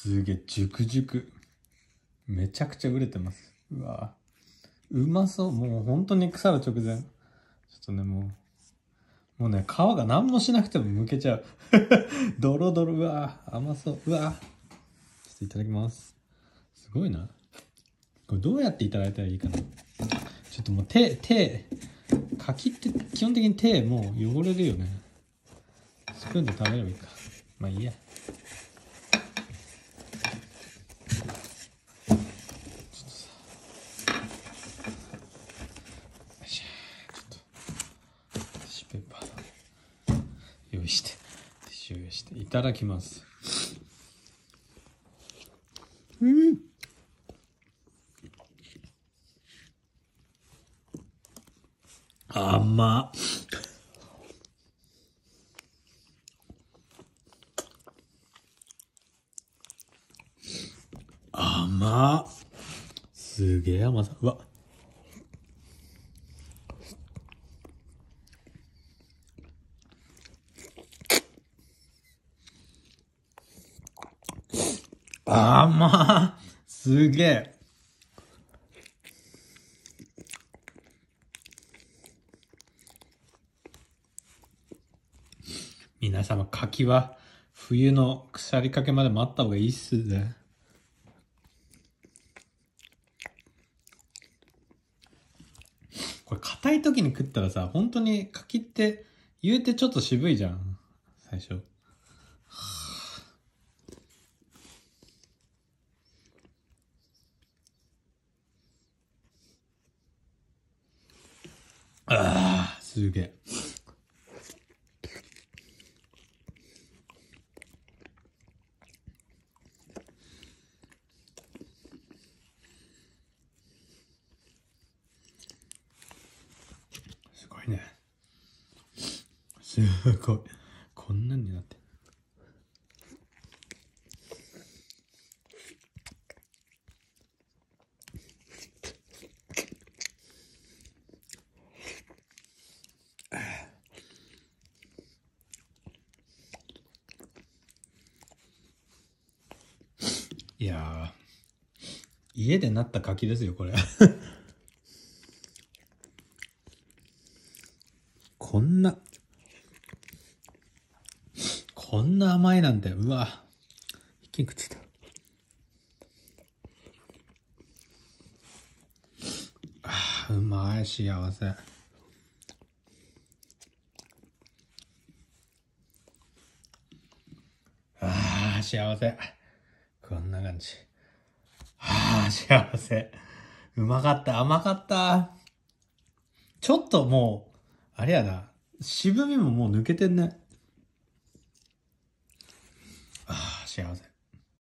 すげえ、熟々。めちゃくちゃ売れてます。うわうまそう。もう本当に腐る直前。ちょっとね、もうね、皮が何もしなくても剥けちゃう。ドロドロ、うわ甘そう。うわちょっといただきます。すごいな。これどうやっていただいたらいいかな。ちょっともう柿って基本的に手もう汚れるよね。スプーンで食べればいいか。まあいいや。ペーパー用意してティッシュ用意していただきます。甘っ。甘っ。すげえ甘さ。うわ甘っ。すげえ。皆様、柿は冬の腐りかけまで待った方がいいっすね。これ硬い時に食ったらさ、本当に柿って言うてちょっと渋いじゃん、最初。ああ、すげえ。すごいね。すごい。こんなんになって。いやー、家でなった柿ですよ、これ。こんな甘いなんて、うわ。一気に食っちゃった。あー、うまい、幸せ。あー、幸せ。こんな感じ。あー、幸せ。うまかった、甘かった。ちょっともう、あれやな。渋みももう抜けてんね。あー、幸せ。